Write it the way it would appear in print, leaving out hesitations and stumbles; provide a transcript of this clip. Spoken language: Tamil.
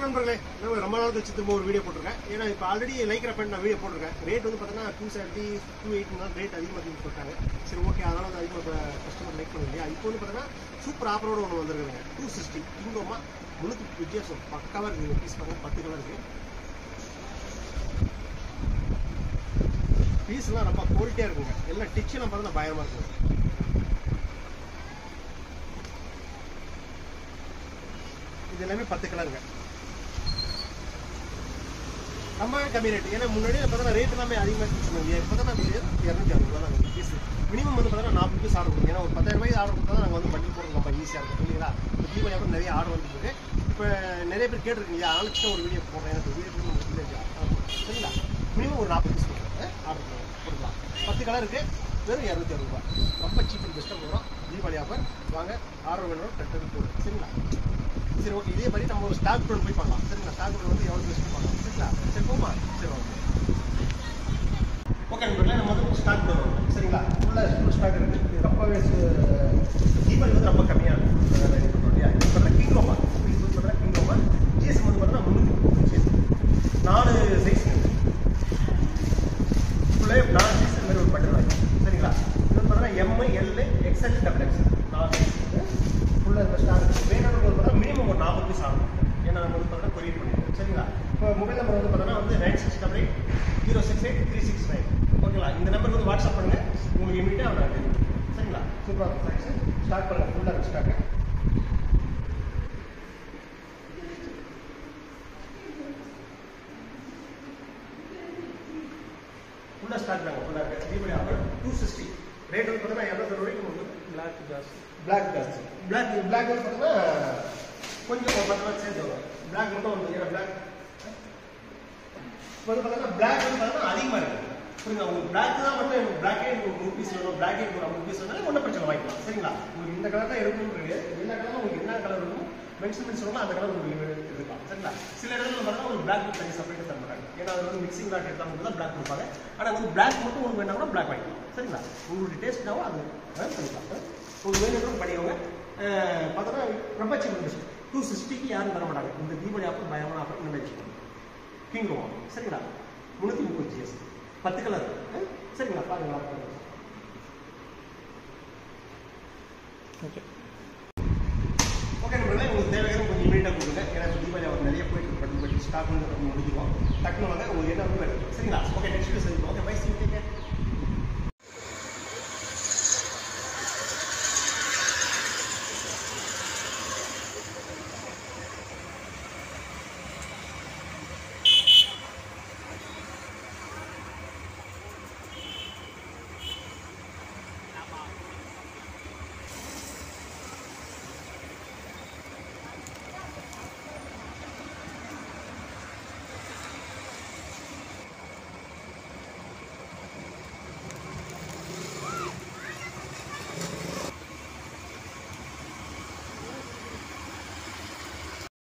நண்பர்களே, நான் ரொம்ப நாள் கழிச்சு திரும்ப ஒரு வீடியோ போட்டிருக்கேன். ஏன்னா இப்போ ஆல்ரெடி லைக்ரா பேண்ட் நான் வீடியோ போட்டிருக்கேன். ரேட் வந்து பார்த்தீங்கன்னா 270 280 ரேட் அதிகமாக சொல்லிட்டாங்க. சரி ஓகே, அதனால வந்து அதிகமாக கஸ்டமர் லைக் பண்ண இல்லையா. இப்போ வந்து பார்த்தீங்கன்னா சூப்பர் ஆஃபரோடு ஒன்று வந்துருக்குங்க. 260 இங்கோமா முழுக்க வித்தியாசம் பக்காவாக இருக்குங்க. பீஸ் பாருங்க, 10 கலர் இருக்கு. பீஸ்லாம் ரொம்ப குவாலிட்டியாக இருக்குங்க. எல்லாம் டிச்செல்லாம் பார்த்தீங்கன்னா பயமாக இருக்குங்க. இது எல்லாமே 10 கலருங்க. ரொம்ப கம்மி ரேட். ஏன்னா முன்னாடி பார்த்தா ரேட் எல்லாமே அதிகமாக சொன்னாங்க. இப்போ தான் 260 ரூபா தான் பீஸ். மினிமம் வந்து பார்த்தா 40 பீஸ் ஆர்டர் கொடுங்க. ஏன்னா ஒரு 10,000 ரூபாய்க்கு ஆர்டர் கொடுத்தா தான் நாங்கள் வந்து வண்டி போடுறது ரொம்ப ஈஸியாக இருக்கும் இல்லைங்களா. இப்போ தீபாவளி அப்புறம் நிறைய ஆர்டர் வந்துருக்கு. இப்போ நிறைய பேர் கேட்டிருக்கீங்க, ஆளுக்கு ஒரு வீடியோ போடுறேன், எனக்கு வீடியோ சரிங்களா. மினிமம் ஒரு 40 பீஸ் கொடுக்குறேன், ஆர்டர் கொடுக்கலாம். 10 கலர் இருக்குது, வெறும் 260 ரூபா. ரொம்ப சீப் அண்ட் பெஸ்ட்டாக போடுறோம். தீபாவளி ஆஃபர் வாங்க, ஆர்டர் வேணும் கரெக்டாக போடுறோம் சரிங்களா. சரி ஓகே, இதே மாதிரி நம்ம ஒரு ஸ்டாக் ப்ரோன் போய் பண்ணலாம் சரிங்களா. ஸ்டாக் ப்ரோன் வந்து எவ்வளோ பெஸ்ட் பண்ணலாம் சரிங்களா. சரி போமா, சரி ஓகே ஓகே நண்பர்களே, நம்ம வந்து ஸ்டாக் ப்ரோன் சரிங்களா. ஃபுல்லாக ஸ்டாக் இருக்குது. இது ரொம்பவே தீபாவளி வந்து ரொம்ப கம்மியாக இருக்கும் இல்லையா. இது பார்த்தா கிங்கோமா, இது பார்த்தா கிங்கோமா ஜிஎஸ்எம் வந்து பார்த்தா 4 சைஸ் ஃபுல்லாக 4 சைஸ் இந்த மாதிரி ஒரு பட்டன் வாங்கி சரிங்களா. இது வந்து பார்த்தா ML XL XXL 4 சைஸ் ஃபுல்லாக இந்த ஸ்டாக் வேணும்னு பார்த்தா மினிமம் ஒரு 40 பீஸ் ஆகும். ஏன்னா நம்ம வந்து பார்த்தா கொரியர் பண்ணிடுவோம் சரிங்களா. இப்போ மொபைல் நம்பர் வந்து பார்த்தோன்னா வந்து 9688 068 369 ஓகேங்களா. இந்த நம்பருக்கு வந்து வாட்ஸ்அப் பண்ணுங்கள், உங்களுக்கு இமீடியட்டாக அவங்க சரிங்களா. சூப்பராக தேங்க்ஸ். ஸ்டார்ட் பண்ணுங்கள், ஃபுல்லாக இருக்கு ஸ்டாக்கு. ஃபுல்லாக ஸ்டாக் தாங்க, ஃபுல்லாக இருக்குது. தீபாவளி ஆஃபர் 260 ரேட் வந்து பார்த்தீங்கன்னா 200 ரூபாய்க்கு உங்களுக்கு பிளாக் ஜாஸ்தி பிளாக் வந்து பார்த்தீங்கன்னா கொஞ்சம் 10 ரூபா சேர்த்து வரும். பிளாக் மட்டும் வந்து ஏன்னா பிளாக் வந்து பார்த்தீங்கன்னா பிளாக் வந்து பார்த்தீங்கன்னா அதிகமாக இருக்குது புரியுங்க. உங்களுக்கு பிளாக் தான் மட்டும் எனக்கு பிளாக்கே ஒரு 100 பீஸ் வேணும், பிளாக்கே ஒரு 50 பீஸ் வேணாலும் ஒன்றும் பிரச்சனை வாங்கிக்கலாம் சரிங்களா. உங்களுக்கு இந்த கலர் தான் எடுக்கணும்ன்றது, எல்லா கலரும் உங்களுக்கு என்ன கலர் வேணும் மென்ஷன் சொல்லணும், அந்த கலர் உங்களுக்கு எடுக்கலாம் சரிங்களா. சில இடத்துல பார்த்தீங்கன்னா ஒரு பிளாக் தனி செப்பரேட்டாக தர மாட்டாங்க. ஏன்னா அது வந்து மிக்சிங் பிளாக் எடுத்தால் மட்டும் தான் பிளாக் கொடுப்பாங்க. ஆனால் வந்து பிளாக் மட்டும் உங்களுக்கு வேணா கூட பிளாக் வாங்கிக்கலாம் சரிங்களா. உங்களுடைய டேஸ்ட்டாகவும் அது பண்ணிக்கலாம். உங்களுக்கு வேணும் பண்ணிக்கோங்க. பார்த்தோன்னா ரொம்ப சீப் 260க்கு யாரும் தர மாட்டாங்க. இந்த தீபாவளி ஆஃபர் பயமான ஆஃபர் இந்த மாதிரி வச்சுக்கோங்க. கிங்கோமா சரிங்களா. 330 GS 10 கலர் சரிங்களா. பாருங்களா ஓகே ஓகே நண்பர்களே, உங்களுக்கு தேவையான கொஞ்சம் இமீடியட்டாக கொடுங்க. ஏன்னா தீபாவளி ஆஃபர் நிறைய போயிட்டு பட் ஸ்டாக் வந்து முடிஞ்சிடும். டக்குனு வாங்க, உங்களுக்கு என்ன வேணும் சரிங்களா. ஓகே நெக்ஸ்ட் வீடியோ சந்திப்போம். Okay bye, see you, take care.